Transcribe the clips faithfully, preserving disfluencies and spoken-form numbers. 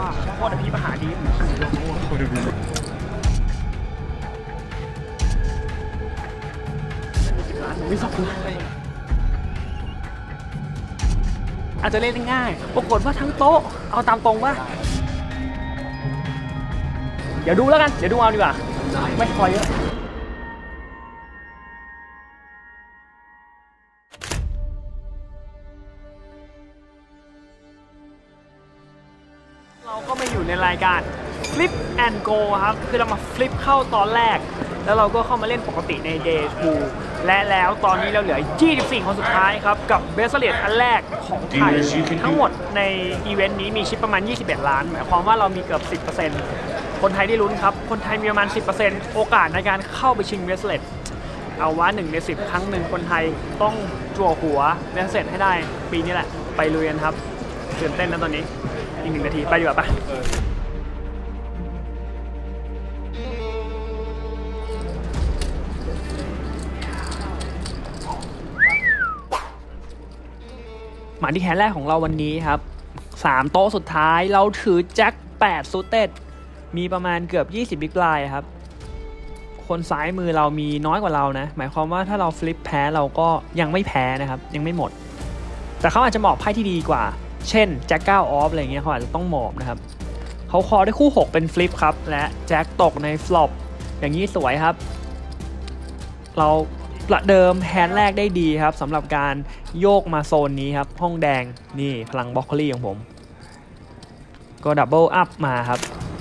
โคตรพี่มหาดีวิสักอาจจะเล่นง่ายปรากฏว่าทั้งโต๊ะเอาตามตรงว่าเดี๋ยวดูแล้วกันเดี๋ยวดูเอาดีกว่าไม่พอเยอะเราก็มาอยู่ในรายการ Flip and Go ครับคือเรามา flip เข้าตอนแรกแล้วเราก็เข้ามาเล่นปกติใน Day ทูและแล้วตอนนี้เราเหลือยี่สิบสี่คนสุดท้ายครับกับเบสเลตอันแรกของไทยทั้งหมดในอีเวนต์นี้มีชิปประมาณยี่สิบเอ็ดล้านหมายความว่าเรามีเกือบ สิบเปอร์เซ็นต์ คนไทยได้ลุ้นครับคนไทยมีประมาณ สิบเปอร์เซ็นต์ โอกาสในการเข้าไปชิงเบสเลตเอาว่าหนึ่งในสิบครั้งหนึ่งคนไทยต้องจั่วหัวเบสเลตให้ได้ปีนี้แหละไปลุยกันครับตื่นเต้นนะตอนนี้อีกหนึ่งนาทีไปดีกว่าปะมาที่แคนแรกของเราวันนี้ครับสามโต๊ะสุดท้ายเราถือแจ็คแปดซูเต็ดมีประมาณเกือบยี่สิบบิ๊กไลน์ครับคนซ้ายมือเรามีน้อยกว่าเรานะหมายความว่าถ้าเราฟลิปแพ้เราก็ยังไม่แพ้นะครับยังไม่หมดแต่เขาอาจจะหมอบไพ่ที่ดีกว่าเช่นแจ็คเก้าออฟอะไรเงี้ยเขาอาจจะต้องหมอบนะครับเขาคอได้คู่หกเป็นฟลิปครับและแจ็คตกในฟลอปอย่างนี้สวยครับเราประเดิมแฮนด์แรกได้ดีครับสำหรับการโยกมาโซนนี้ครับห้องแดงนี่พลังบล็อกโคลี่ของผมก็ดับเบิลอัพมาครับ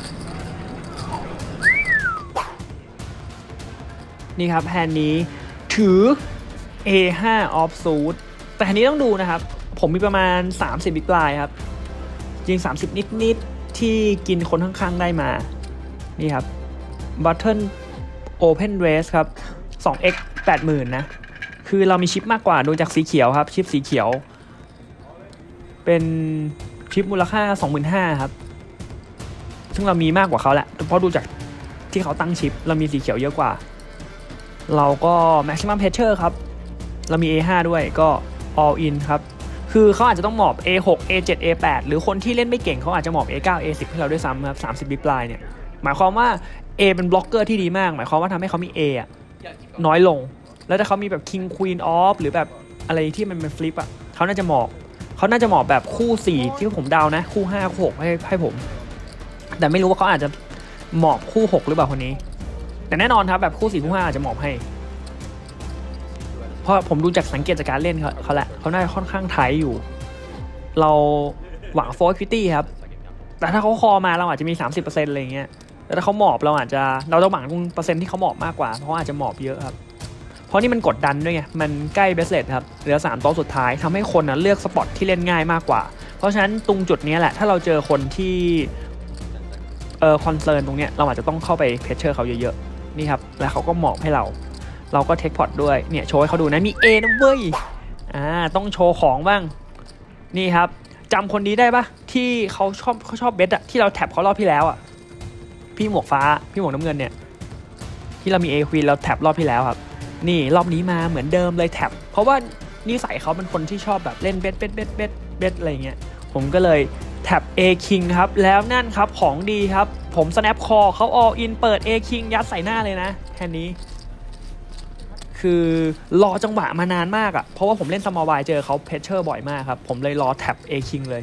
นี่ครับแฮนด์นี้ถือ เอ ห้า ออฟซูทแต่อันนี้ต้องดูนะครับผมมีประมาณสามสิบบิ๊กไลน์ครับจริงสามสิบนิดๆที่กินคนข้างๆได้มานี่ครับบัตเทิลโอเพนเรสครับ สองเอ็กซ์ แปดหมื่น นะคือเรามีชิปมากกว่าดูจากสีเขียวครับชิปสีเขียวเป็นชิปมูลค่า สองหมื่นห้าพัน ครับซึ่งเรามีมากกว่าเขาแหละเพราะดูจากที่เขาตั้งชิปเรามีสีเขียวเยอะกว่าเราก็ maximum pressure ครับเรามี เอ ห้า ด้วยก็ all in ครับคือเขาอาจจะต้องหมอบ เอ หก เอ เจ็ด เอ แปด หรือคนที่เล่นไม่เก่งเขาอาจจะหมอบ เอ เก้า เอ สิบ ให้เราด้วยซ้ำครับสามสิบบิ๊กไลน์เนี่ยหมายความว่า A เป็นบล็อกเกอร์ที่ดีมากหมายความว่าทำให้เขามี A อ่ะน้อยลงแล้วถ้าเขามีแบบ King Queen Off หรือแบบอะไรที่มันเป็นฟลิปอ่ะเขาน่าจะหมอบเขาน่าจะหมอบแบบคู่สี่ที่ผมเดานะคู่ห้าคู่หกให้ให้ผมแต่ไม่รู้ว่าเขาอาจจะหมอบคู่หกหรือเปล่าคนนี้แต่แน่นอนครับแบบคู่สี่คู่ห้าอาจจะหมอบให้เพราะผมดูจากสังเกตจากการเล่นเขาเขาแหละเขาน่าจะค่อนข้างไทยอยู่เราหวังโฟร์คิวตี้ครับแต่ถ้าเขาคอมาเราอาจจะมี สามสิบเปอร์เซ็นต์ อะไรเงี้ยแต่ถ้าเขาหมอบเราอาจจะเราจะหวังเปอร์เซ็นต์ที่เขาหมอบมากกว่าเพราะอาจจะหมอบเยอะครับเพราะนี่มันกดดันด้วยไงมันใกล้เบสเลตครับเหลือสามโต๊ะสุดท้ายทำให้คนนะเลือกสปอตที่เล่นง่ายมากกว่าเพราะฉะนั้นตรงจุดนี้แหละถ้าเราเจอคนที่เอ่อคอนเซิร์นตรงเนี้ยเราอาจจะต้องเข้าไปเพชเชอร์เขาเยอะๆนี่ครับแล้วเขาก็หมอบให้เราเราก็เทคพอร์ตด้วยเนี่ยโชว์ให้เขาดูนะมี A นะเว้ยอ่าต้องโชว์ของบ้างนี่ครับจำคนนี้ได้ปะที่เขาชอบเขาชอบเบสอะที่เราแท็บเขารอบที่แล้วอะพี่หมวกฟ้าพี่หมวกน้ำเงินเนี่ยที่เรามี A Queen เราแท็บรอบที่แล้วครับนี่รอบนี้มาเหมือนเดิมเลยแท็บเพราะว่านิสัยเขาเป็นคนที่ชอบแบบเล่นเบสเบสเบสเบสเบสอะไรเงี้ยผมก็เลยแท็บ A King ครับแล้วนั่นครับของดีครับผม snap call เขา all in เปิด A King ยัดใส่หน้าเลยนะแค่นี้คือรอจังหวะมานานมากอ่ะเพราะว่าผมเล่น small wide เจอเขาเพชเชอร์บ่อยมากครับผมเลยรอแท็บ A King เลย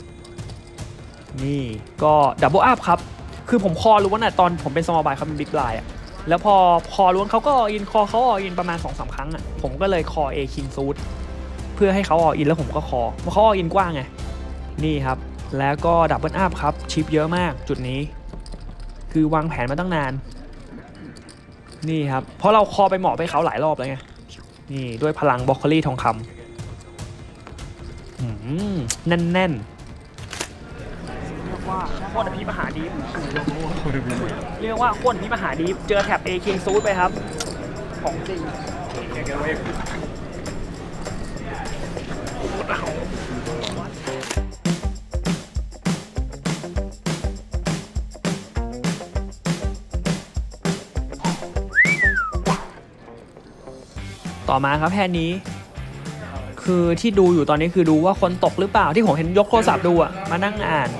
นี่ก็ดับเบิลอัพครับคือผมคอรู้ว่าน่ะตอนผมเป็น small wide เขาเป็น big blind อ่ะแล้วพอคอล้วนเขาก็ all in คอเขา all in ประมาณ สองสาม ครั้งอ่ะผมก็เลยคอ A King suit เพื่อให้เขา all in แล้วผมก็คอเพราะเขา all in กว้างไงนี่ครับแล้วก็ดับเบิลอัพครับชิปเยอะมากจุดนี้คือวางแผนมาตั้งนานนี่ครับเพราะเราคอไปหมอบไปเขาหลายรอบแล้วไงนี่ด้วยพลังบล็อกโคลี่ทองคำแน่นแน่นเรียกว่าโคตรพี่มหาดีเรียกว่าโคตรพี่มหาดีเจอแท็บ A King Suit ไปครับของจริงต่อมาครับแพนนี้คือที่ดูอยู่ตอนนี้คือดูว่าคนตกหรือเปล่าที่ผมเห็นยกโทรศัพท์ดูอะมานั่งอ่าน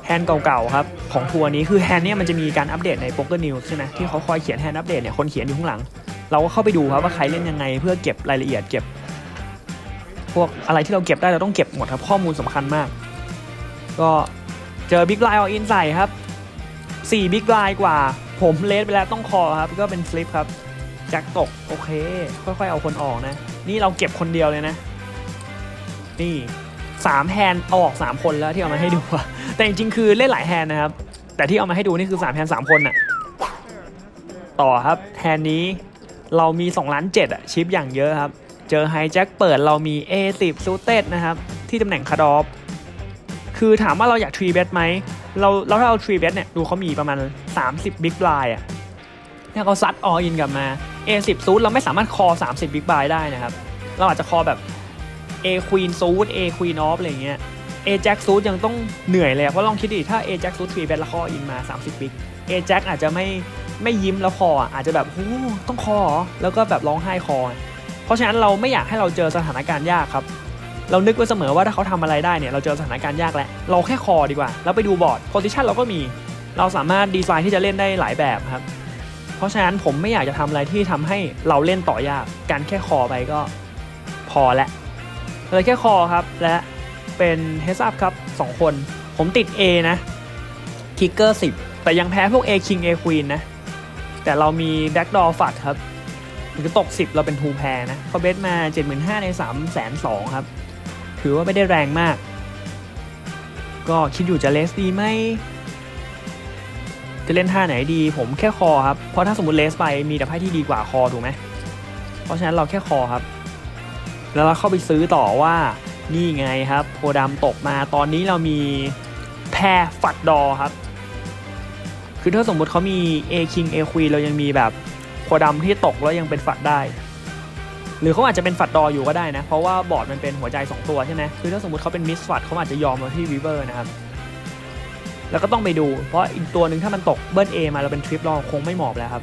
แฮนด์เก่าๆครับของทัวร์นี้คือแฮนด์เนี่ยมันจะมีการอัปเดตใน Poker News ใช่ไหมที่เขาคอยเขียนแฮนด์อัปเดตเนี่ยคนเขียนอยู่ข้างหลังเราก็เข้าไปดูครับว่าใครเล่นยังไงเพื่อเก็บรายละเอียดเก็บพวกอะไรที่เราเก็บได้เราต้องเก็บหมดครับข้อมูลสำคัญมากก็เจอบิ๊กไลน์อออินใส่ครับสี่บิ๊กไลน์กว่าผมเลสไปแล้วต้องคอครับก็เป็นฟลิปครับแจ็คตกโอเคค่อยๆเอาคนออกนะนี่เราเก็บคนเดียวเลยนะนี่สามแฮนด์เอาออกสามคนแล้วที่เอามาให้ดูแต่จริงๆคือเล่นหลายแฮนด์นะครับแต่ที่เอามาให้ดูนี่คือสามแฮนด์สามคนน่ะต่อครับแฮนด์นี้เรามีสองล้านเจ็ดอ่ะชิปอย่างเยอะครับเจอไฮแจ็คเปิดเรามี เอ สิบ ซูเต็ดนะครับที่ตำแหน่งคัทออฟคือถามว่าเราอยากทรีเบทไหมเราเราถ้าเอาทรีเบทเนี่ยดูเขามีประมาณสามสิบบิ๊กไลน์อ่ะถ้าเขาซัดอออินกลับมา เอ สิบ ซูทเราไม่สามารถคอสามสิบบิ๊กไลน์ได้นะครับเราอาจจะคอแบบ A Queen ซูท A Queen off อะไรเงี้ย A Jack ซูทยังต้องเหนื่อยเลยเพราะลองคิดดิถ้า A Jack ซูททรีเบทแล้วคออินมาสามสิบบิ๊ก A Jack อาจจะไม่ไม่ยิ้มแล้วคออาจจะแบบโอ้ต้องคอเหรอแล้วก็แบบร้องไห้คอเพราะฉะนั้นเราไม่อยากให้เราเจอสถานการณ์ยากครับเรานึกไว้เสมอว่าถ้าเขาทำอะไรได้เนี่ยเราเจอสถานการณ์ยากแล้วเราแค่คอดีกว่าแล้วไปดูบอร์ดโพซิชันเราก็มีเราสามารถดีไซน์ที่จะเล่นได้หลายแบบครับเพราะฉะนั้นผมไม่อยากจะทำอะไรที่ทำให้เราเล่นต่อยากการแค่คอไปก็พอแล้วเลยแค่คอครับและเป็นเฮดอัพครับสองคนผมติด A นะคิกเกอร์สิบแต่ยังแพ้พวก A King A Queen นะแต่เรามีแบ็กดอร์ฟัดครับมันก็ตกสิบเราเป็นทูแพรนะเขาเบสมา เจ็ดหมื่นห้าพัน ใน สามแสนสองหมื่น ครับถือว่าไม่ได้แรงมากก็คิดอยู่จะเลสดีไหมจะเล่นท่าไหนดีผมแค่คอครับเพราะถ้าสมมติเลสไปมีแต่ไพ่ที่ดีกว่าคอถูกไหมเพราะฉะนั้นเราแค่คอครับแล้วเราเข้าไปซื้อต่อว่านี่ไงครับโพดำตกมาตอนนี้เรามีแพรฝัดดอครับคือถ้าสมมติเขามี A King A Queen เรายังมีแบบโพดำที่ตกแล้วยังเป็นฝัดได้หรือเขาอาจจะเป็นฝัดดออยู่ก็ได้นะเพราะว่าบอร์ดมันเป็นหัวใจสองตัวใช่ไหมคือถ้าสมมติเขาเป็นมิสฝัดเขาอาจจะยอมเราที่ริเวอร์นะครับแล้วก็ต้องไปดูเพราะอีกตัวหนึ่งถ้ามันตกเบิ้ล A มาเราเป็นทริปเราคงไม่เหมาะแล้วครับ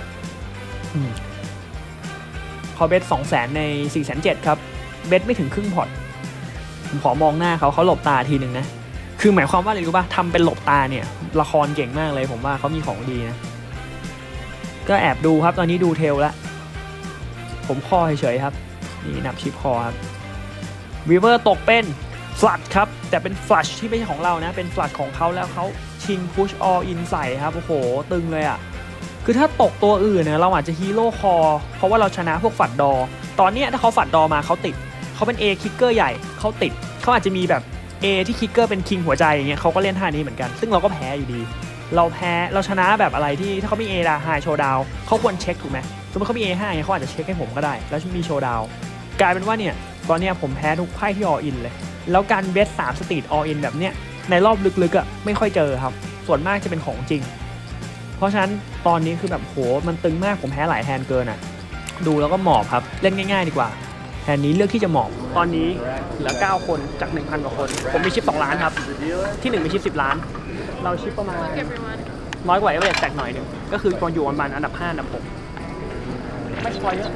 เขาเบสสองแสนในสี่แสนเจ็ดครับเบสไม่ถึงครึ่งพอร์ตผมขอมองหน้าเขาเขาหลบตาทีหนึ่งนะคือหมายความว่าอะไรรู้ป่ะทำเป็นหลบตาเนี่ยละครเก่งมากเลยผมว่าเขามีของดีนะก็แอบดูครับตอนนี้ดูเทลแล้วผมคอเฉยๆครับนี่นับชิปคอครับวีเวอร์ตกเป็นฟลัชครับแต่เป็นฟลัชที่ไม่ใช่ของเรานะเป็นฟลัชของเขาแล้วเขาชิงพุชออลอินใส่ครับโอ้โหตึงเลยอ่ะคือถ้าตกตัวอื่นเนี่ยเราอาจจะฮีโร่คอเพราะว่าเราชนะพวกฝัดดอตอนนี้ถ้าเขาฝัดดอมาเขาติดเขาเป็น A คิกเกอร์ใหญ่เขาติดเขาอาจจะมีแบบ A ที่คิกเกอร์เป็นคิงหัวใจอย่างเงี้ยเขาก็เล่นท่านี้เหมือนกันซึ่งเราก็แพ้อยู่ดีเราแพ้เราชนะแบบอะไรที่ถ้าเขามี A ดาไฮโชว์ดาวเขาควรเช็คถูกไหมสมมติเขามี เอ ห้า เขาอาจจะเช็คให้ผมก็ได้แล้วมีโชว์ดาวกลายเป็นว่าเนี่ยตอนนี้ผมแพ้ทุกไพ่ที่อออินเลยแล้วการเบสสามสตรีทอออินแบบเนี้ยในรอบลึกๆอ่ะไม่ค่อยเจอครับส่วนมากจะเป็นของจริงเพราะฉะนั้นตอนนี้คือแบบโหมันตึงมากผมแพ้หลายแฮนด์เกินอ่ะดูแล้วก็หมอบครับเล่นง่ายๆดีกว่าแฮนด์นี้เลือกที่จะหมอบตอนนี้เหลือเก้าคนจาก หนึ่งพัน กว่าคนผมมีชิปสองล้านครับที่หนึ่งมีชิปสิบล้านเราชิปประมาณน้อยกว่าเอเวอเรสต์แตกหน่อยนึงก็คือคนอยู่ประมาณอันดับห้าอันดับหกไม่สปอยเยอะ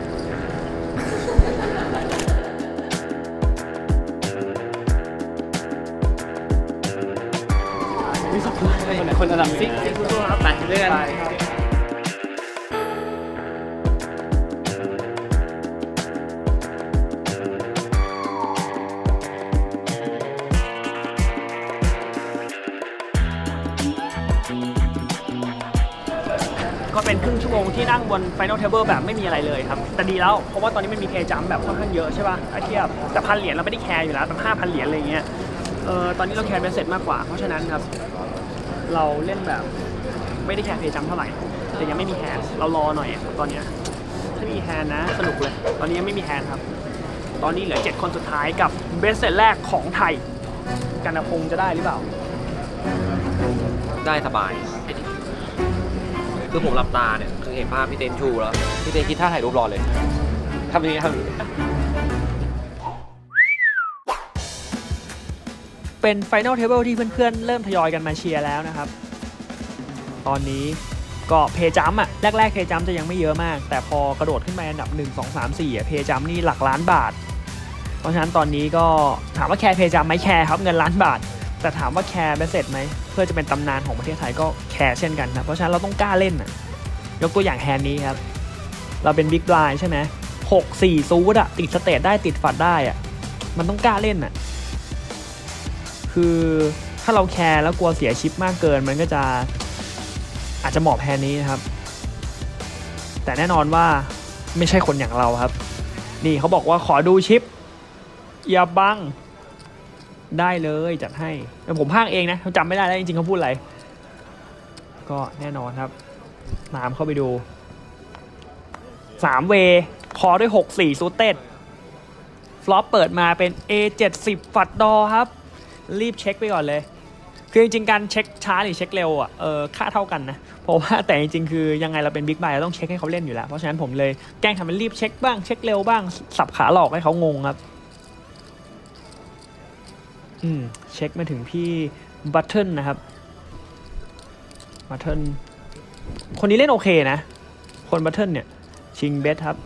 มีสปอยคนอันดับซิกไปเรื่อยก็เป็นครึ่งชั่วโมงที่นั่งบน Final Table แบบไม่มีอะไรเลยครับแต่ดีแล้วเพราะว่าตอนนี้มันมีเพย์จัมป์แบบค่อนข้างเยอะใช่ป่ะไอเทียบแต่พันเหรียญเราไม่ได้แคร์อยู่แล้วแต่ห้าพันเหรียญอะไรเงี้ยเออตอนนี้เราแคร์เป็นเสร็จมากกว่าเพราะฉะนั้นครับเราเล่นแบบไม่ได้แคร์เพย์จัมป์เท่าไหร่แต่ยังไม่มีแฮนด์เรารอหน่อยตอนนี้ถ้ามีแฮนด์นะสนุกเลยตอนนี้ยังไม่มีแฮนด์ครับตอนนี้เหลือเจ็ดคนสุดท้ายกับเบสเซตแรกของไทยกันพงษ์จะได้หรือเปล่าได้สบายคือผมหลับตาเนี่ยคือเห็นภาพพี่เต้นชูแล้วพี่เต้นคิดท่าถ่ายรูปรอเลยทำอย่างนี้ทำอย่างนี้เป็น Final Table ที่เพื่อนๆเริ่มทยอยกันมาเชียร์แล้วนะครับตอนนี้ก็เพย์จัมป์อะแรกๆเพย์จัมป์จะยังไม่เยอะมากแต่พอกระโดดขึ้นไปอันดับหนึ่ง สอง สาม สี่อะเพย์จัมป์นี่หลักล้านบาทเพราะฉะนั้นตอนนี้ก็ถามว่าแคร์เพย์จัมป์ไหมแคร์ครับเงินล้านบาทแต่ถามว่าแคร์เบสเซ็ตไหมเพื่อจะเป็นตำนานของประเทศไทยก็แคร์เช่นกันนะเพราะฉะนั้นเราต้องกล้าเล่นนะยกตัวอย่างแฮนด์นี้ครับเราเป็นบิ๊กบลายใช่ไหมหกสี่ซูดอะติดสเตทได้ติดฝัดได้อะมันต้องกล้าเล่นอะคือถ้าเราแคร์แล้วกลัวเสียชิปมากเกินมันก็จะอาจจะเหมาะแฮนด์นี้นะครับแต่แน่นอนว่าไม่ใช่คนอย่างเราครับนี่เขาบอกว่าขอดูชิปอย่าบังได้เลยจัดให้แต่ผมพากเองนะจำไม่ได้แล้วจริงๆเขาพูดอะไรก็แน่นอนครับตามเข้าไปดูสามเวคอด้วยหกสี่ซูเต็ดฟลอปเปิดมาเป็น เอ เจ็ดสิบ ฝัดดอครับรีบเช็คไปก่อนเลยคือจริงๆการเช็คช้าหรือเช็คเร็วอ่ะเออค่าเท่ากันนะเพราะว่าแต่จริงๆคือยังไงเราเป็นบิ๊กไบเราต้องเช็คให้เขาเล่นอยู่แล้วเพราะฉะนั้นผมเลยแกล้งทำเป็นรีบเช็คบ้างเช็คเร็วบ้างสับขาหลอกให้เขางงครับอืมเช็คมาถึงพี่บัตเทิลนะครับบัตเทิลคนนี้เล่นโอเคนะคนบัตเทิลเนี่ยชิงเบสครับ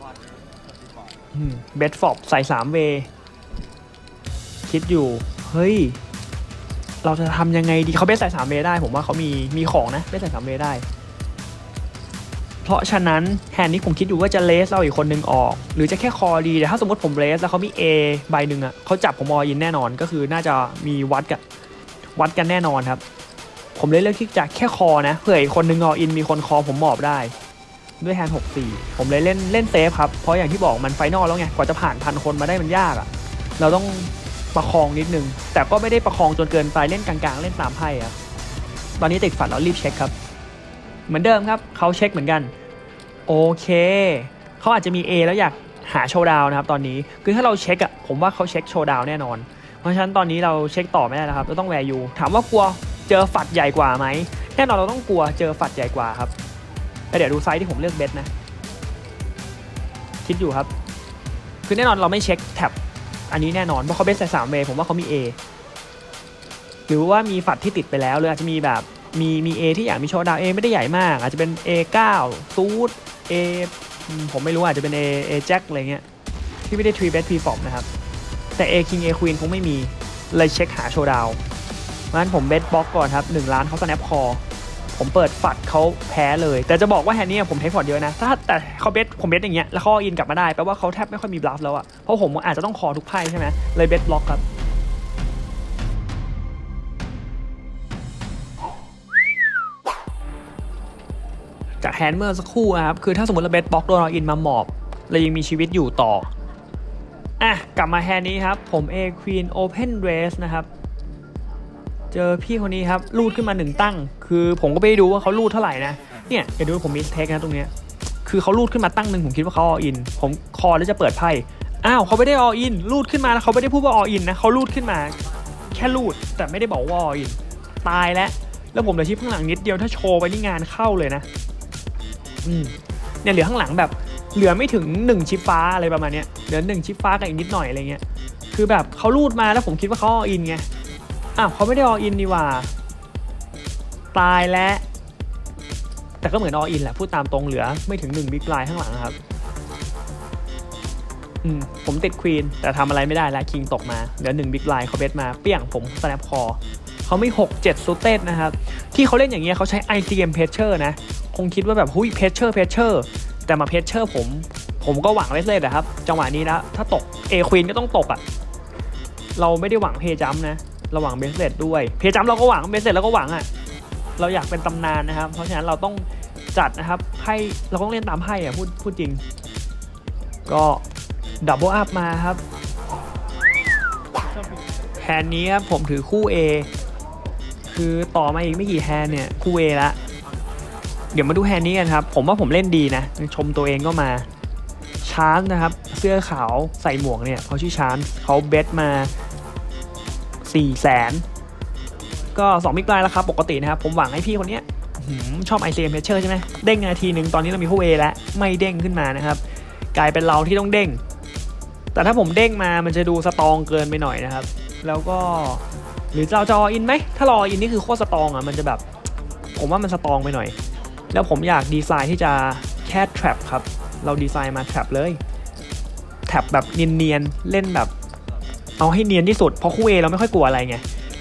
เบสฟอบใส่สามเวคิดอยู่เฮ้ยเราจะทำยังไงดีเขาเบสใส่สามเวได้ผมว่าเขามีมีของนะเบสใส่สามเวได้เพราะฉะนั้นแฮนด์นี้ผมคิดอยู่ว่าจะเลสเราอีกคนนึงออกหรือจะแค่คอดีแต่ถ้าสมมติผมเลสแล้วเขามี A ใบหนึ่งอ่ะเขาจับผมออินแน่นอนก็คือน่าจะมีวัดกันวัดกันแน่นอนครับผมเลยเลือกที่จะแค่คอนะเผื่ออีกคนนึงออินมีคนคอผมหมอบได้ด้วยแฮนด์หกสี่ผมเลยเล่นเล่นเซฟครับเพราะอย่างที่บอกมันไฟนอลแล้วไงกว่าจะผ่านพันคนมาได้มันยากอ่ะเราต้องประคองนิดนึงแต่ก็ไม่ได้ประคองจนเกินไปเล่นกลางๆเล่นตามไพ่ครับตอนนี้ติดฝันแล้วรีบเช็คครับเหมือนเดิมครับเขาเช็คเหมือนกันโอเคเขาอาจจะมี A แล้วอยากหาโชว์ดาวนะครับตอนนี้คือถ้าเราเช็คอ่ะผมว่าเขาเช็คโชว์ดาวแน่นอนเพราะฉะนั้นตอนนี้เราเช็คต่อไม่ได้แล้วครับเราต้องแวร์ยูถามว่ากลัวเจอฝัดใหญ่กว่าไหมแน่นอนเราต้องกลัวเจอฝัดใหญ่กว่าครับแต่เดี๋ยวดูไซส์ที่ผมเลือกเบสนะคิดอยู่ครับคือแน่นอนเราไม่เช็คแท็บอันนี้แน่นอนเพราะเขาเบสใส่สามเวผมว่าเขามี A หรือว่ามีฝัดที่ติดไปแล้วหรืออาจจะมีแบบมีมี A ที่อยากมีโชว์ดาว A ไม่ได้ใหญ่มากอาจจะเป็น เอ เก้า ซูด A ผมไม่รู้อาจจะเป็น A A แจ็คอะไรเงี้ยที่ไม่ได้ทรีเบสพรีฟอร์มนะครับแต่ A King A Queen คงไม่มีเลยเช็คหาโชว์ดาวงั้นผมเบสบล็อกก่อนครับหนึ่งล้านเขาสแนปคอผมเปิดฝัดเขาแพ้เลยแต่จะบอกว่าแฮนด์นี้ผมเทคฟอร์ดเยอะนะถ้าแต่เขาเบสผมเบสอย่างเงี้ยแล้วเขาอินกลับมาได้แปลว่าเขาแทบไม่ค่อยมีบลัฟแล้วอะเพราะผมอาจจะต้องคอทุกไพ่ใช่ไหมเลยเบสบล็อกครับจากแฮนด์เมื่อสักครู่นะครับคือถ้าสมมติเราเบสบล็อกโดนเราอินมาหมอบเรายังมีชีวิตอยู่ต่ออ่ะกลับมาแฮนด์นี้ครับผม A Queen Open Race นะครับเจอพี่คนนี้ครับลูดขึ้นมาหนึ่งตั้งคือผมก็ไปดูว่าเขาลูดเท่าไหร่นะเนี่ยเดี๋ยวดูผมมิสเทคนะตรงเนี้ยคือเขาลูดขึ้นมาตั้งหนึ่งผมคิดว่าเขาออินผมคอแล้วจะเปิดไพ่อ้าวเขาไม่ได้ออินลูดขึ้นมาแล้วเขาไม่ได้พูดว่าออินนะเขาลูดขึ้นมาแค่ลูดแต่ไม่ได้บอกว่าออินตายแล้วแล้วผมเหลือชิปข้างหลังนิดเดียวถ้าโชว์ไปนี่งานเข้าเลยนะอืมเนี่ยเหลือข้างหลังแบบเหลือไม่ถึงหนึ่งชิปฟ้าอะไรประมาณเนี้ยเหลือหนึ่งชิปฟ้ากับอีกนิดหน่อยอะไรเงี้ยคือแบบเขาลูดมาแล้วผมคิดว่าเขาออินไงอ้าวเขาไม่ได้ออินนี่ว่าตายแล้วแต่ก็เหมือนออินแหละพูดตามตรงเหลือไม่ถึงหนึ่งบิ๊กไลน์ข้างหลังครับอืมผมติดควีนแต่ทำอะไรไม่ได้แล้วคิงตกมาเหลือหนึ่งบิ๊กไลน์เขาเบสมาเปี้ยงผมสแนปคอเขาไม่หกเจ็ดซูเต็ดนะครับที่เขาเล่นอย่างเงี้ยเขาใช้ ไอ ซี เอ็ม Pressure นะคงคิดว่าแบบหุ้ย Pressure Pressure แต่มา Pressure ผมผมก็หวังเล่นๆนะครับจังหวะนี้นะถ้าตก A Queen ก็ต้องตกอ่ะเราไม่ได้หวังเพย์จัมป์นะเราหวังเบสเซตด้วยเพย์จัมป์เราก็หวังเบสเซตเราก็หวังอ่ะเราอยากเป็นตำนานนะครับเพราะฉะนั้นเราต้องจัดนะครับไพ่เราต้องเล่นตามไพ่อ่ะพูดพูดจริงก็ดับเบิลอัพมาครับแฮนด์นี้ครับผมถือคู่ A คือต่อมาอีกไม่กี่แฮนด์เนี่ยคู่ A ละเดี๋ยวมาดูแฮนด์นี้กันครับผมว่าผมเล่นดีนะชมตัวเองก็มาชาร์นนะครับเสื้อขาวใส่หมวกเนี่ยเขาชื่อชาร์นเขาเบสมาสี่แสนก็สองมิกไลน์แล้วครับปกตินะครับผมหวังให้พี่คนนี้ชอบ ไอ ซี เอ็ม Pressure ใช่ไหมเด้งนาทีหนึ่งตอนนี้เรามีคู่ A แล้วไม่เด้งขึ้นมานะครับกลายเป็นเราที่ต้องเด้งแต่ถ้าผมเด้งมามันจะดูสตรองเกินไปหน่อยนะครับแล้วก็หรือเราจะออินไหมถ้ารออินนี่คือโคตรสตรองอ่ะมันจะแบบผมว่ามันสตรองไปหน่อยแล้วผมอยากดีไซน์ที่จะแค่ trap ครับเราดีไซน์มา trap เลย trap แบบเนียนๆเล่นแบบเอาให้เนียนที่สุดเพราะคู่ A เราไม่ค่อยกลัวอะไรไง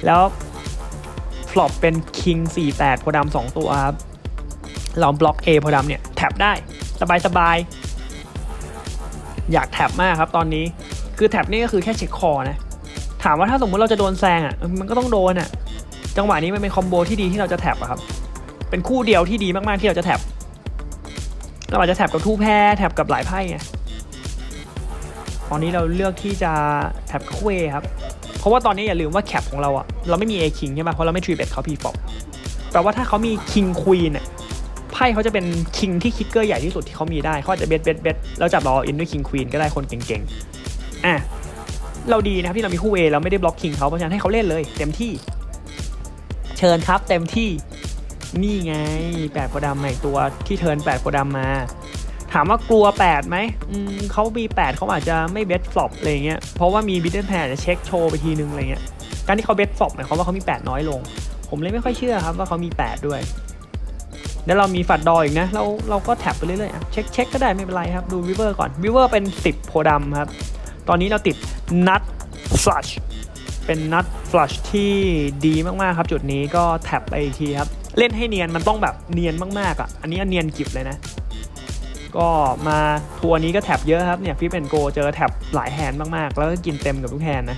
แล้วฟลอปเป็นคิงสี่แปดโพดำสองตัวครับเราบล็อก A โพดำเนี่ยแท็บได้สบายๆอยากแท็บมากครับตอนนี้คือแท็บนี่ก็คือแค่เช็คคอนะถามว่าถ้าสมมุติเราจะโดนแซงอ่ะมันก็ต้องโดนอ่ะจังหวะนี้มันเป็นคอมโบที่ดีที่เราจะแท็บอะครับเป็นคู่เดียวที่ดีมากๆที่เราจะแท็บเราอาจจะแท็บกับทูแพรแท็บกับหลายไพ่ไงตอนนี้เราเลือกที่จะแท็บกับคู่ A ครับเพราะว่าตอนนี้อย่าลืมว่าแคปของเราอ่ะเราไม่มี A King ใช่ไหมเพราะเราไม่ทรีเบ็ดเขาพีฟอปแปลว่าถ้าเขามี King Queen อ่ะไพ่เขาจะเป็น King ที่คิกเกอร์ใหญ่ที่สุดที่เขามีได้เขาจะเบ็ดเบ็ดเบ็ดแล้วจับรออินด้วย King Queen ก็ได้คนเก่งๆอ่ะเราดีนะครับที่เรามีคู่ A เราไม่ได้บล็อก King เขาเพราะฉะนั้นให้เขาเล่นเลยเต็มที่เชิญครับเต็มที่นี่ไงแปดโพดำใหม่ตัวที่เทิร์นแปดโพดำมาถามว่ากลัวแปดไหมอืมเขามีแปดเขาอาจจะไม่เบสฟลอปอะไรเงี้ยเพราะว่ามีบิดเดิลแพร์จะเช็คโชว์ไปทีนึงอะไรเงี้ยการที่เขาเบสฟลอปหมายความว่าเขามีแปดน้อยลงผมเลยไม่ค่อยเชื่อครับว่าเขามีแปดด้วยแล้วเรามีฝัดดอยอีกนะเราเราก็แท็บไปเรื่อยๆเช็คเช็คก็ได้ไม่เป็นไรครับดูวิเวอร์ก่อนวิเวอร์เป็นสิบโพดำครับตอนนี้เราติดนัทฟลัชเป็นนัทฟลัชที่ดีมากๆครับจุดนี้ก็แท็บไปอีกทีครับเล่นให้เนียนมันต้องแบบเนียนมากๆอ่ะอันนี้เนียนกิบเลยนะก็มาทัวร์นี้ก็แท็บเยอะครับเนี่ยฟิปแอนโกเจอแท็บหลายแฮนด์มากๆแล้วก็กินเต็มกับทุกแฮนด์นะ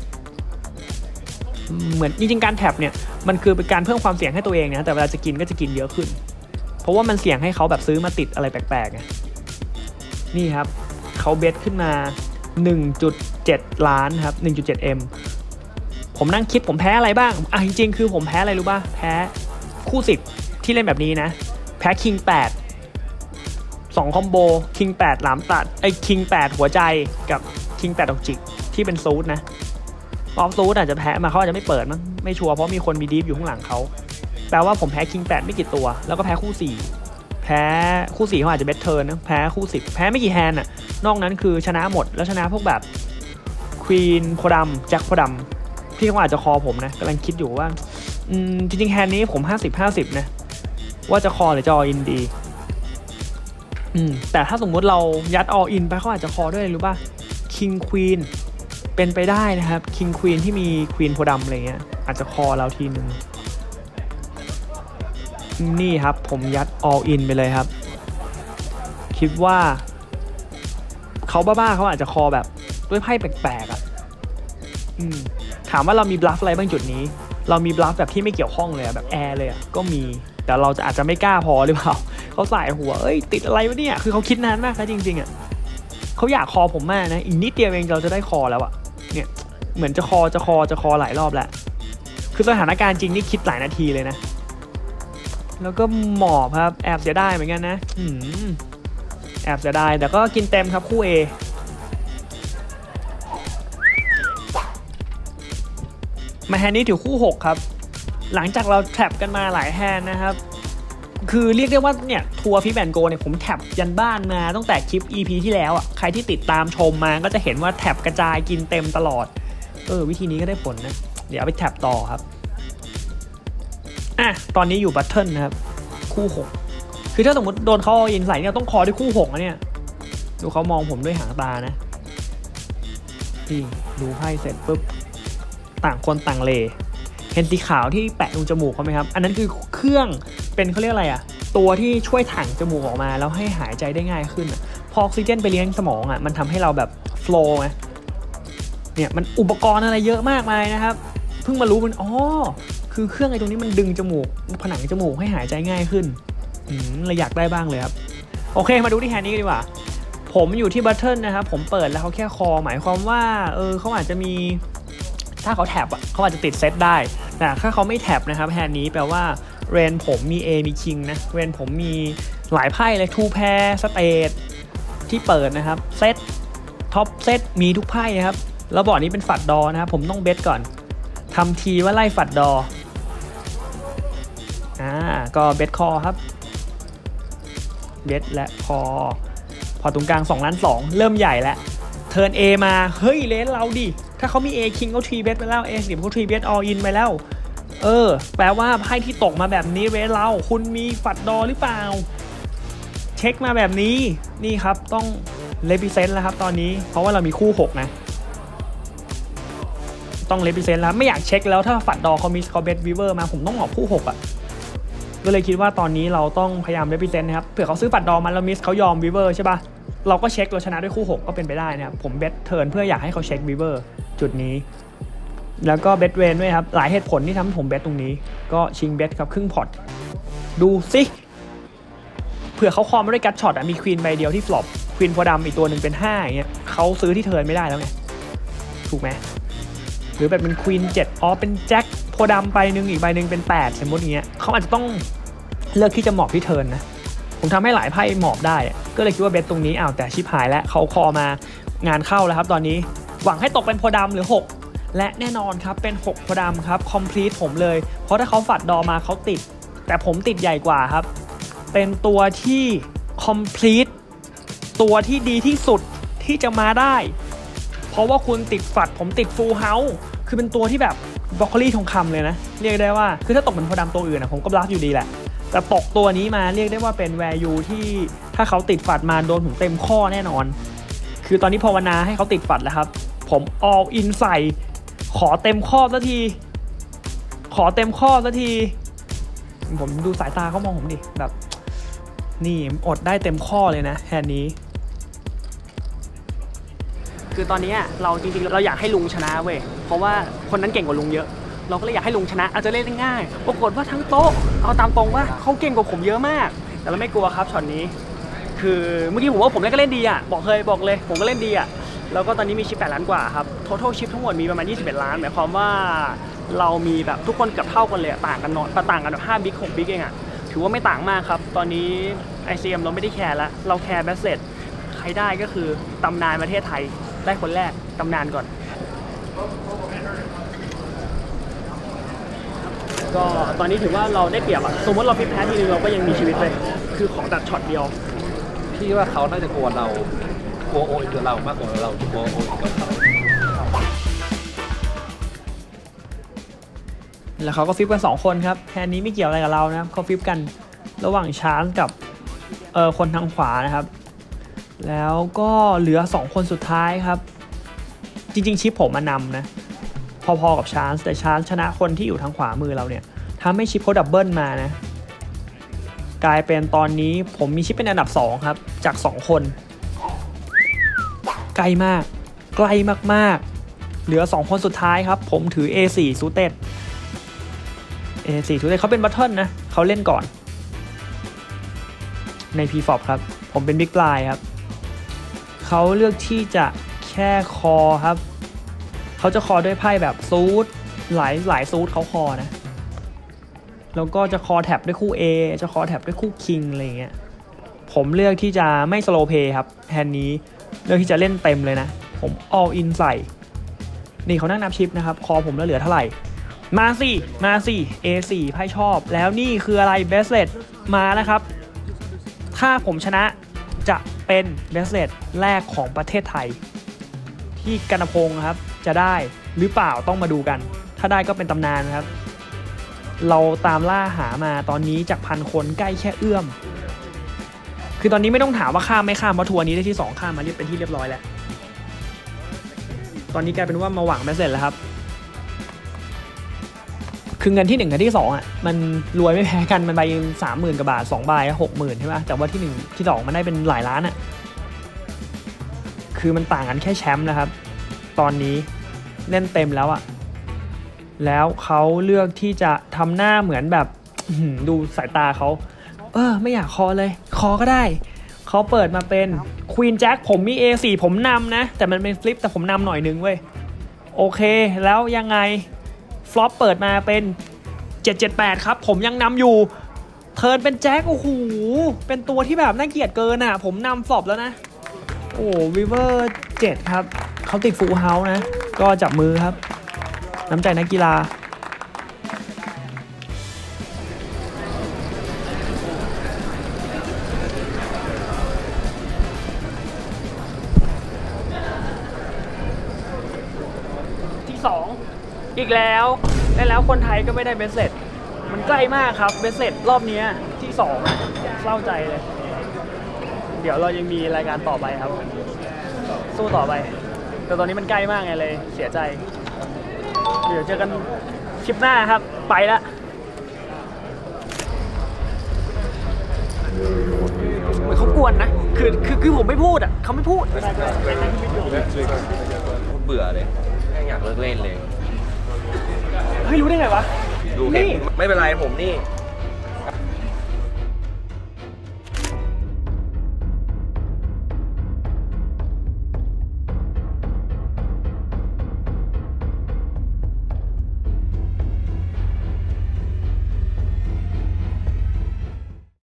เหมือนจริงๆการแท็บเนี่ยมันคือเป็นการเพิ่มความเสี่ยงให้ตัวเองนะแต่เวลาจะกินก็จะกินเยอะขึ้นเพราะว่ามันเสี่ยงให้เขาแบบซื้อมาติดอะไรแปลกๆไงนี่ครับเขาเบสขึ้นมา หนึ่งจุดเจ็ด ล้านครับ หนึ่งจุดเจ็ด เอ็ม ผมนั่งคิดผมแพ้อะไรบ้างอ่ะจริงๆคือผมแพ้อะไรรู้ป่ะแพ้คู่สิบที่เล่นแบบนี้นะแพ้คิงแปดสองคอมโบคิงแปดหลามตัดไอ้คิงแปดหัวใจกับคิงแปดดอกจิกที่เป็นซูดนะออฟซูดอาจจะแพ้มาเขาอาจจะไม่เปิดมั้งไม่ชัวร์เพราะมีคนมีดีฟอยู่ข้างหลังเขาแปลว่าผมแพ้คิงแปดไม่กี่ตัวแล้วก็แพ้คู่สี่แพ้คู่สี่เขาอาจจะเบสเทิร์นนะแพ้คู่สิบแพ้ไม่กี่แฮนด์น่ะนอกนั้นคือชนะหมดแล้วชนะพวกแบบควีนโพดำแจ็คโพดำที่เขาอาจจะคอผมนะกำลังคิดอยู่ว่าอืมจริงๆแฮนด์นี้ผมห้าสิบ ห้าสิบนะว่าจะคอหรือจะออินดีอืมแต่ถ้าสมมุติเรายัด all in ไปเขาอาจจะคอด้วยรู้ป่ะ King Queen เป็นไปได้นะครับ King Queen ที่มี Queen โพดำอะไรเงี้ยอาจจะคอเราทีนึงนี่ครับผมยัด all in ไปเลยครับคิดว่าเขาบ้าๆเขาอาจจะคอแบบด้วยไพ่แปลกๆอ่ะอืมถามว่าเรามีบลัฟอะไรบ้างจุดนี้เรามีบลัฟแบบที่ไม่เกี่ยวข้องเลยแบบแอร์เลยอ่ะก็มีแต่เราจะอาจจะไม่กล้าพอหรือเปล่าเขาใส่หัวเอ้ยติดอะไรวะเนี่ยคือเขาคิดนานมากนะจริงๆอ่ะเขาอยากคอผมมากนะอีกนิดเดียวเองเราจะได้คอแล้วอ่ะเนี่ยเหมือนจะคอจะคอจะคอหลายรอบแล้วคือสถานการณ์จริงนี่คิดหลายนาทีเลยนะแล้วก็หมอบครับแอบเสียดายเหมือนกันนะอืมแอบเสียดายแต่ก็กินเต็มครับคู่ A มาแฮนด์นี้ถือคู่หกครับหลังจากเราแทร็บกันมาหลายแฮนด์นะครับคือเรียกได้ว่าเนี่ยทัวร์ฟิปแอนโกเนี่ยผมแท็บยันบ้านมาตั้งแต่คลิป อี พี ที่แล้วอ่ะใครที่ติดตามชมมาก็จะเห็นว่าแท็บกระจายกินเต็มตลอดเออวิธีนี้ก็ได้ผลนะเดี๋ยวไปแท็บต่อครับอ่ะตอนนี้อยู่บัตเทิลนะครับคู่หกคือถ้าสมมติโดนเขาอินใส่เนี่ยต้องคอด้วยคู่หกนะเนี่ยดูเขามองผมด้วยหางตานะนี่ดูไพ่เสร็จปุ๊บต่างคนต่างเลเห็นสีขาวที่แปะตรงจมูกเขาไหมครับอันนั้นคือเครื่องเป็นเขาเรียกอะไรอ่ะตัวที่ช่วยถังจมูกออกมาแล้วให้หายใจได้ง่ายขึ้นพอออกซิเจนไปเลี้ยงสมองอ่ะมันทำให้เราแบบโฟลว์ไงเนี่ยมันอุปกรณ์อะไรเยอะมากมายนะครับเพิ่งมารู้มันอ๋อคือเครื่องไอ้ตรงนี้มันดึงจมูกผนังจมูกให้หายใจง่ายขึ้นอืมเราอยากได้บ้างเลยครับโอเคมาดูที่แฮนด์นี้กันดีกว่าผมอยู่ที่บัตเทิลนะครับผมเปิดแล้วเขาแค่คอหมายความว่าเออเขาอาจจะมีถ้าเขาแท็บอ่ะเขาอาจจะติดเซตได้แต่ถ้าเขาไม่แท็บนะครับแฮนด์นี้แปลว่าเรนผมมี A มี King นะเรนผมมีหลายไพ่เลยทูแพร์สเตทที่เปิดนะครับเซตท็อปเซตมีทุกไพ่นะครับแล้วบอร์ดนี้เป็นฝัดดอนะครับผมต้องเบสก่อนทำทีว่าไล่ฝัดดออ่าก็เบสคอครับเบสและคอพอตรงกลางสองล้านสองเริ่มใหญ่แล้วเทิร์น A มาเฮ้ยเลนเราดิถ้าเขามี A King เขาทรีเบสไปแล้ว A สิบเขาทรีเบส all in ไปแล้วเออแปลว่าไพ่ที่ตกมาแบบนี้เรสเราคุณมีฝัดดอหรือเปล่าเช็คมาแบบนี้นี่ครับต้องเลพิเซนต์แล้วครับตอนนี้เพราะว่าเรามีคู่หกนะต้องเลพิเซนต์แล้วไม่อยากเช็คแล้วถ้าฝัดดอเขามิสเขาเบสวีเวอร์มาผมต้องหอบคู่หกอ่ะก็เลยคิดว่าตอนนี้เราต้องพยายามเลพิเซนต์นะครับเผื่อเขาซื้อฝัดดอมาแล้วมิสเขายอมวีเวอร์ใช่ป่ะเราก็เช็คเราชนะด้วยคู่หกก็เป็นไปได้นะครับผมเบสเทิร์นเพื่ออยากให้เขาเช็ควีเวอร์จุดนี้แล้วก็เบสเวนด้วยครับหลายเหตุผลที่ทำให้ผมเบสตรงนี้ก็ชิงเบสครับครึ่งพอร์ตดูสิเผื่อเขาคอมไม่ได้กัดช็อตอ่ะมีควีนใบเดียวที่ฟลอปควีนโพดำอีกตัวหนึ่งเป็นห้าอย่างเงี้ยเขาซื้อที่เทิร์นไม่ได้แล้วไงถูกไหมหรือแบบเป็นควีนเจ็ดอ๋อเป็นแจ็คโพดำใบหนึ่งอีกใบหนึ่งเป็นแปดสมมติอย่างเงี้ยเขาอาจจะต้องเลือกที่จะหมอบที่เทิร์นนะผมทำให้หลายไพ่หมอบได้ก็เลยคิดว่าเบสตรงนี้อ้าวแต่ชิปหายแล้วเขาคอมางานเข้าแล้วครับตอนนี้หวังให้ตกเป็นโพดำหรือหกและแน่นอนครับเป็นหกโพดำครับคอมพลีทผมเลยเพราะถ้าเขาฝัดดอมาเขาติดแต่ผมติดใหญ่กว่าครับเป็นตัวที่ complete ตัวที่ดีที่สุดที่จะมาได้เพราะว่าคุณติดฝัดผมติด full house คือเป็นตัวที่แบบบล็อกโคลี่ทองคำเลยนะเรียกได้ว่าคือถ้าตกเป็นโพดำตัวอื่นนะผมก็บลัฟอยู่ดีแหละแต่ตกตัวนี้มาเรียกได้ว่าเป็น value ที่ถ้าเขาติดฝัดมาโดนผมเต็มข้อแน่นอนคือตอนนี้ภาวนาให้เขาติดฝัดแล้วครับผม all in ใส่ขอเต็มข้อสักทีขอเต็มข้อสักทีผมดูสายตาเขามองผมดิแบบนี่อดได้เต็มข้อเลยนะแฮนนี้คือตอนนี้เราจริงๆเราอยากให้ลุงชนะเว้ยเพราะว่าคนนั้นเก่งกว่าลุงเยอะเราก็เลยอยากให้ลุงชนะอาจจะเล่นง่ายปรากฏว่าทั้งโต๊ะเอาตามตรงว่าเขาเก่งกว่าผมเยอะมากแต่เราไม่กลัวครับช็อตนี้คือเมื่อกี้ผมว่าผมก็เล่นดีอ่ะบอกเลยบอกเลยผมก็เล่นดีอ่ะแล้วก็ตอนนี้มีชิปแปดล้านกว่าครับ total ชิปทั้งหมดมีประมาณยี่สิบเอ็ดล้านหมายความว่าเรามีแบบทุกคนเกือบเท่ากันเลยต่างกันน้อยต่างกันแบบห้าบิ๊กหกบิ๊กเองอ่ะถือว่าไม่ต่างมากครับตอนนี้ ไอ ซี เอ็ม เราไม่ได้แคร์แล้วเราแคร์แบสเซ็ตใครได้ก็คือตำนานประเทศไทยได้คนแรกตำนานก่อนก็ตอนนี้ถือว่าเราได้เปรียบอะสมมติเราพิมพ์แพ้ทีนึงเราก็ยังมีชีวิตเลยคือของตัดช็อตเดียวพี่ว่าเขาน่าจะกลัวเรากลัวโออินกับเรามากกว่าเรากลัวโออินกับเขาแล้วเขาก็ฟิปกันสองคนครับแค่นี้ไม่เกี่ยวอะไรกับเรานะครับเขาฟิปกันระหว่างชาร์ลกับเออคนทางขวานะครับแล้วก็เหลือสองคนสุดท้ายครับจริงๆชิปผมมานำนะพอๆกับชาร์ลแต่ชาร์ลชนะคนที่อยู่ทางขวามือเราเนี่ยทำให้ชิปเขาดับเบิลมานะกลายเป็นตอนนี้ผมมีชิปเป็นอันดับสองครับจากสองคนไกลมากไกลมากๆเหลือสองคนสุดท้ายครับผมถือ เอ โฟร์ ซูเต็ด เอ โฟร์ ซูเต็ดเขาเป็นบัตเทิลนะเขาเล่นก่อนใน พี เอฟ โอ พี ครับผมเป็นบิ๊กไลน์ครับเขาเลือกที่จะแค่คอครับเขาจะคอด้วยไพ่แบบซูทหลายหลายซูทเขาคอนะแล้วก็จะคอแท็บด้วยคู่ A จะคอแท็บด้วยคู่ King อะไรเงี้ยผมเลือกที่จะไม่สโลว์เพย์ครับแฮนด์นี้เลือกที่จะเล่นเต็มเลยนะผม all in ใส่นี่เขานั่งนับชิปนะครับคอผมแล้วเหลือเท่าไหร่มาสิมาสิ เอ โฟร์ ไพ่ชอบแล้วนี่คืออะไรเบสเลตมาแล้วครับถ้าผมชนะจะเป็นเบสเลตแรกของประเทศไทยที่กนพงศ์ครับจะได้หรือเปล่าต้องมาดูกันถ้าได้ก็เป็นตำนานครับเราตามล่าหามาตอนนี้จากพันคนใกล้แค่เอื้อมคือตอนนี้ไม่ต้องถามว่าข้ามไม่ข้ามเพราะทัวร์นี้ได้ที่สองข้ามมาเรียบเป็นที่เรียบร้อยแล้วตอนนี้กลายเป็นว่ามาหวังเบสเลตแล้วครับคือเงินที่หนึ่งกับที่สองอ่ะมันรวยไม่แพ้กันมันใบสามหมื่นกว่าบาทสองใบหกหมื่นใช่ไหมแต่ว่าที่หนึ่งที่สองมันได้เป็นหลายล้านอ่ะคือมันต่างกันแค่แชมป์นะครับตอนนี้เล่นเต็มแล้วอ่ะแล้วเขาเลือกที่จะทำหน้าเหมือนแบบดูสายตาเขาเออไม่อยากคอเลยคอก็ได้เขาเปิดมาเป็นควีนแจ็คผมมี เอ โฟร์ ผมนำนะแต่มันเป็นฟลิปแต่ผมนำหน่อยนึงเว้ยโอเคแล้วยังไงฟลอปเปิดมาเป็นเจ็ด เจ็ด แปดครับผมยังนำอยู่เทิร์นเป็นแจ็คโอ้โหเป็นตัวที่แบบน่าเกลียดเกินอ่ะผมนำฟลอปแล้วนะโอ้วิเวอร์เจ็ดครับเขาติดฟูลเฮาส์นะก็จับมือครับน้ำใจนักกีฬาที่สองอีกแล้วและแล้วคนไทยก็ไม่ได้เบสเซ็ตมันใกล้มากครับเบสเซ็ตรอบนี้ที่สองเศร้าใจเลยเดี๋ยวเรายังมีรายการต่อไปครับสู้ต่อไปแต่ตอนนี้มันใกล้มากไงเลยเสียใจเดี๋ยวเจอกันคลิปหน้าครับไปละเหมือนเขากวนนะคือคือคือผมไม่พูดอ่ะเขาไม่พูดเบื่อเลยอยากเลิกเล่นเลยเฮ้ยรู้ได้ไงวะดูเห็นไม่เป็นไรผมนี่